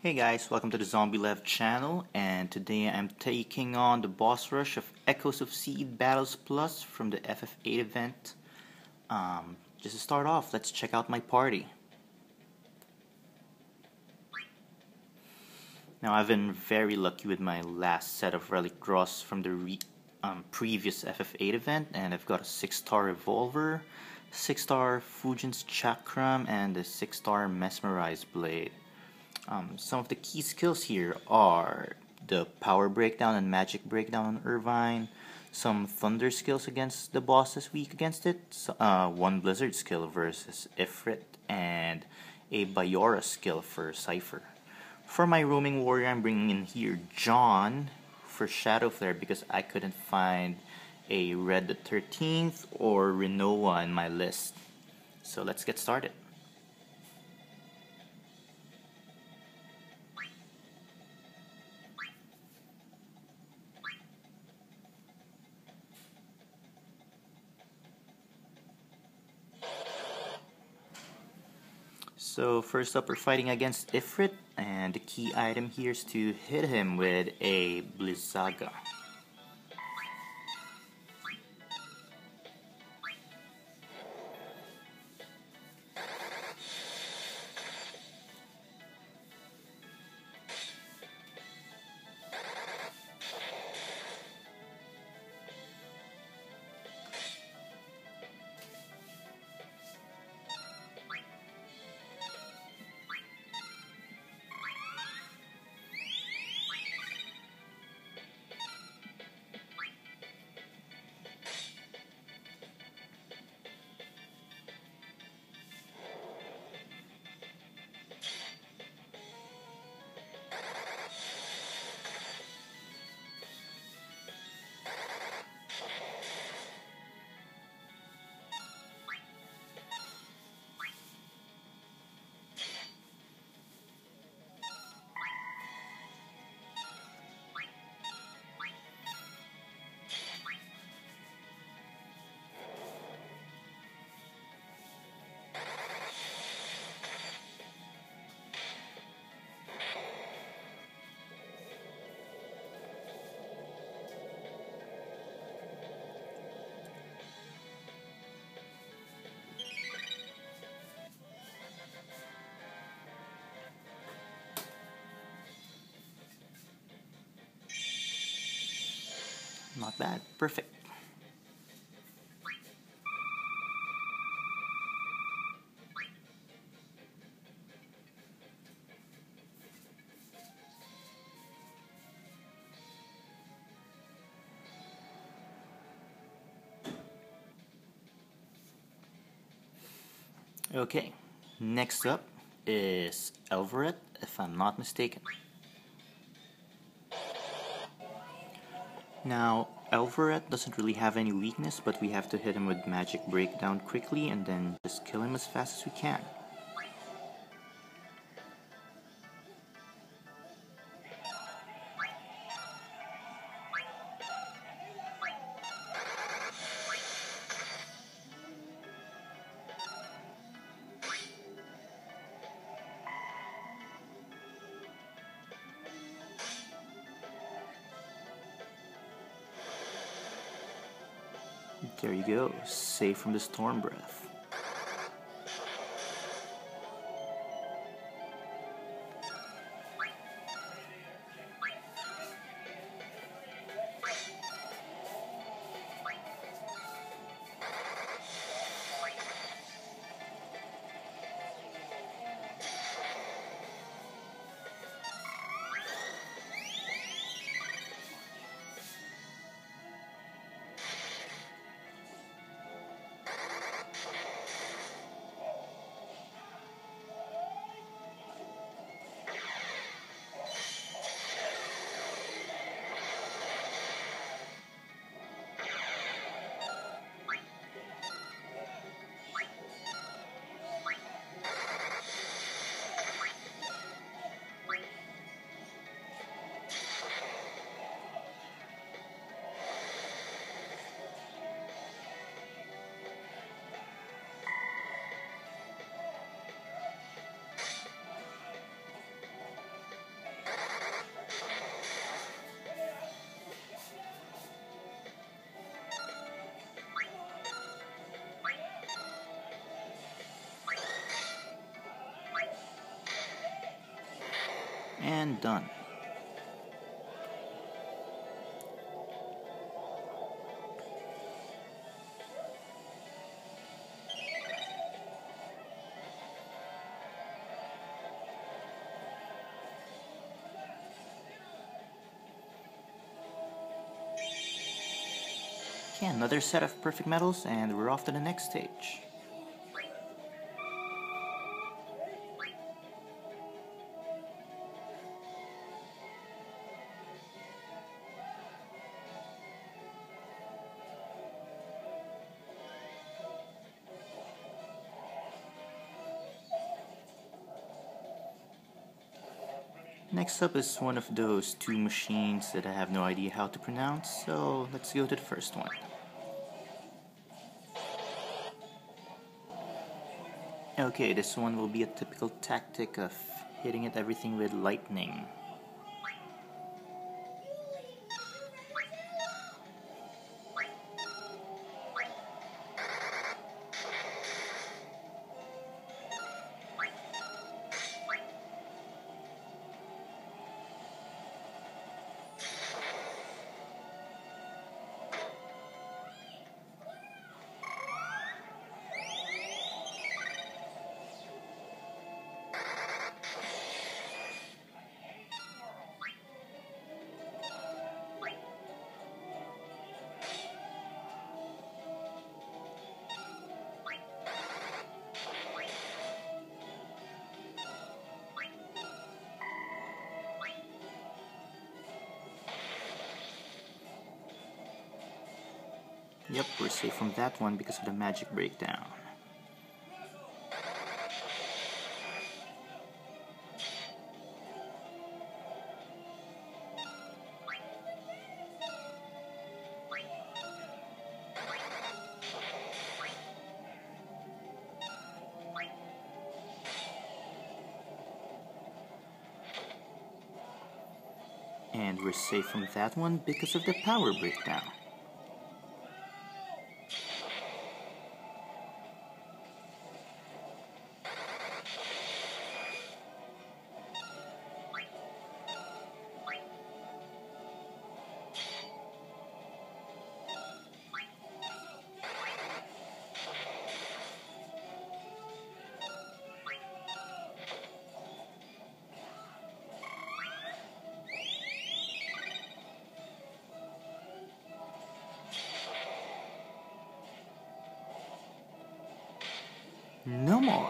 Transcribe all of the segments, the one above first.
Hey guys, welcome to the Zombie Lev channel, and today I'm taking on the boss rush of Echoes of SeeD Battles Plus from the FF8 event. Just to start off, let's check out my party. Now I've been very lucky with my last set of relic draws from the previous FF8 event, and I've got a 6-star Revolver, 6-star Fujin's Chakram, and a 6-star Mesmerized Blade. Some of the key skills here are the Power Breakdown and Magic Breakdown on Irvine, some Thunder skills against the bosses weak against it, one Blizzard skill versus Ifrit, and a Bayora skill for Seifer. For my roaming warrior, I'm bringing in here John for Shadow Flare because I couldn't find a Red the 13th or Renoa in my list. So let's get started. So first up, we're fighting against Ifrit, and the key item here is to hit him with a Blizzaga. Not bad. Perfect. Okay, next up is Elveret, if I'm not mistaken. Now, Elveret doesn't really have any weakness, but we have to hit him with Magic Breakdown quickly and then just kill him as fast as we can. There you go, safe from the Storm Breath. And done. Okay, another set of perfect medals, and we're off to the next stage. Next up is one of those two machines that I have no idea how to pronounce, so let's go to the first one. Okay, this one will be a typical tactic of hitting at everything with lightning. Yep, we're safe from that one because of the magic breakdown. And we're safe from that one because of the power breakdown. No more.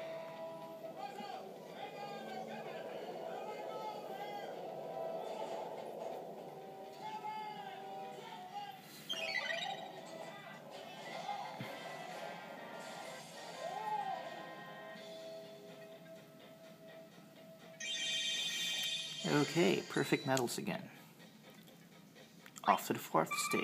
Okay, perfect medals again. Off to the fourth stage.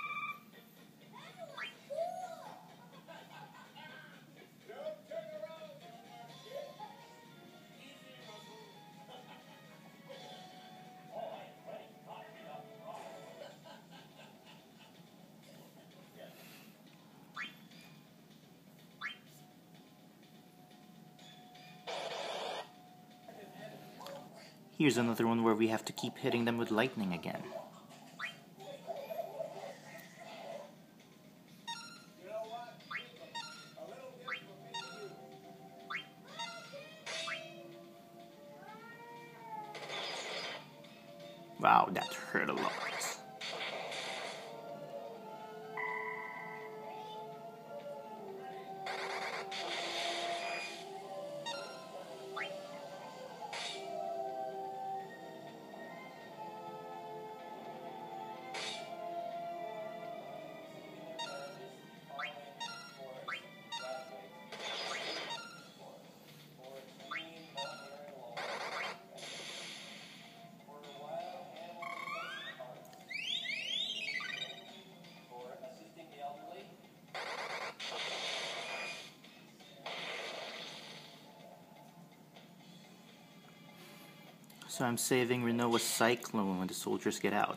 Here's another one where we have to keep hitting them with lightning again. Wow, that hurt a lot. So I'm saving Renoa's Cyclone when the soldiers get out.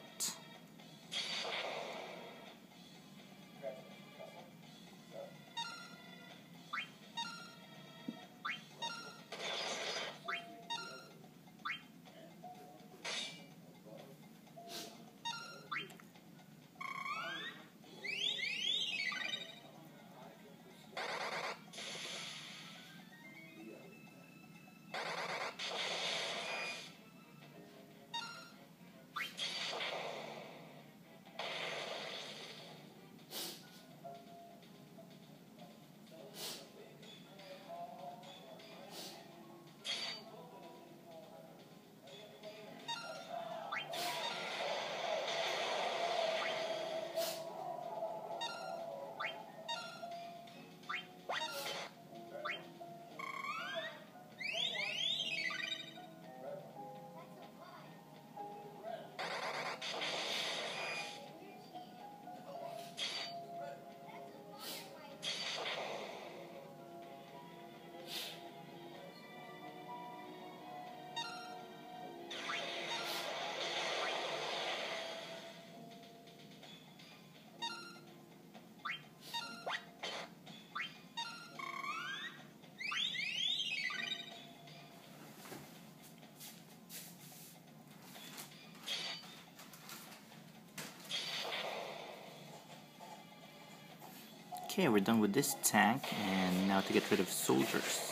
Okay, we're done with this tank, and now to get rid of soldiers.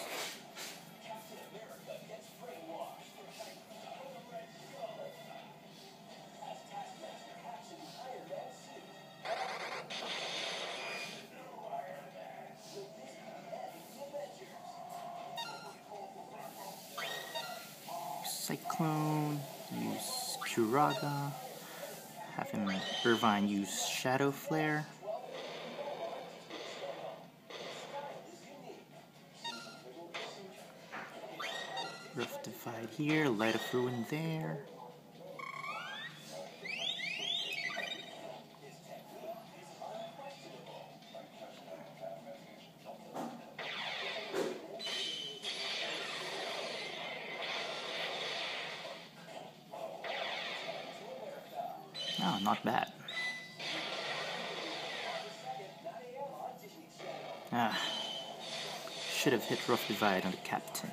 Cyclone, use Curaga, have him Irvine use Shadow Flare. Rough Divide here, Light of Ruin there. Oh, not bad. Ah, should have hit Rough Divide on the captain.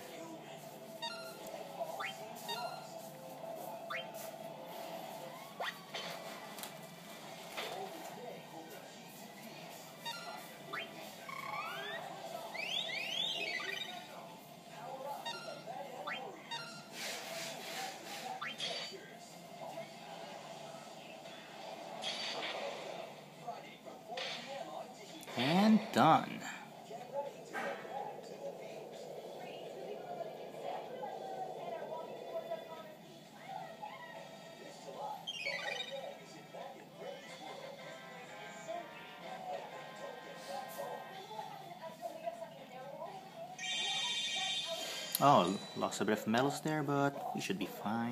And done. Oh, lost a bit of metals there, but we should be fine.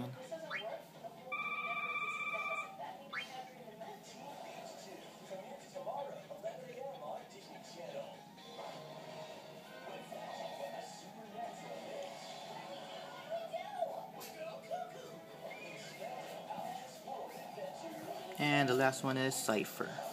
And the last one is Seifer.